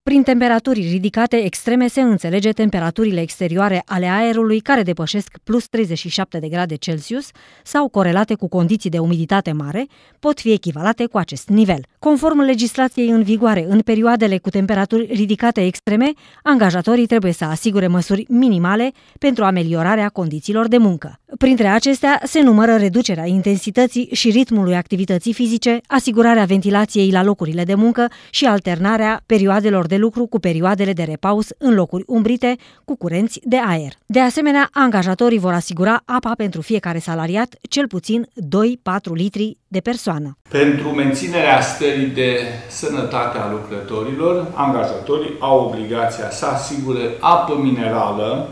Prin temperaturi ridicate extreme se înțelege temperaturile exterioare ale aerului care depășesc plus 37 de grade Celsius sau corelate cu condiții de umiditate mare, pot fi echivalate cu acest nivel. Conform legislației în vigoare, în perioadele cu temperaturi ridicate extreme, angajatorii trebuie să asigure măsuri minimale pentru ameliorarea condițiilor de muncă. Printre acestea se numără reducerea intensității și ritmului activității fizice, asigurarea ventilației la locurile de muncă și alternarea perioadelor de lucru cu perioadele de repaus în locuri umbrite cu curenți de aer. De asemenea, angajatorii vor asigura apa pentru fiecare salariat, cel puțin 2-4 litri de persoană. Pentru menținerea stării de sănătate a lucrătorilor, angajatorii au obligația să asigure apă minerală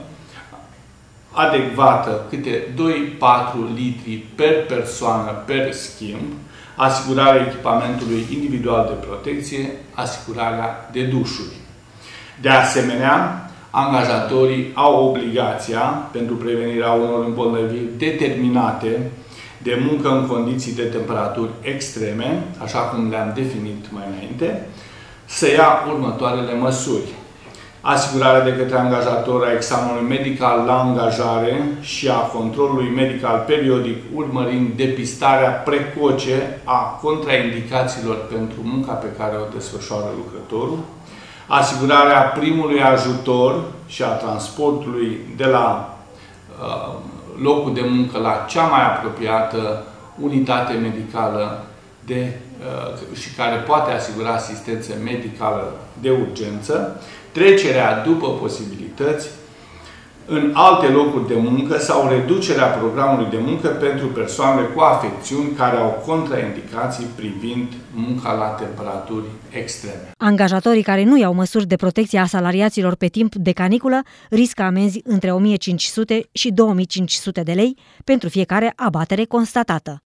adecvată, câte 2-4 litri per persoană per schimb, asigurarea echipamentului individual de protecție, asigurarea de dușuri. De asemenea, angajatorii au obligația, pentru prevenirea unor îmbolnăviri determinate de muncă în condiții de temperaturi extreme, așa cum le-am definit mai înainte, să ia următoarele măsuri. Asigurarea de către angajator a examenului medical la angajare și a controlului medical periodic, urmărind depistarea precoce a contraindicațiilor pentru munca pe care o desfășoară lucrătorul, asigurarea primului ajutor și a transportului de la locul de muncă la cea mai apropiată unitate medicală și care poate asigura asistență medicală de urgență, trecerea după posibilități în alte locuri de muncă sau reducerea programului de muncă pentru persoanele cu afecțiuni care au contraindicații privind munca la temperaturi extreme. Angajatorii care nu iau măsuri de protecție a salariaților pe timp de caniculă riscă amenzi între 1.500 și 2.500 de lei pentru fiecare abatere constatată.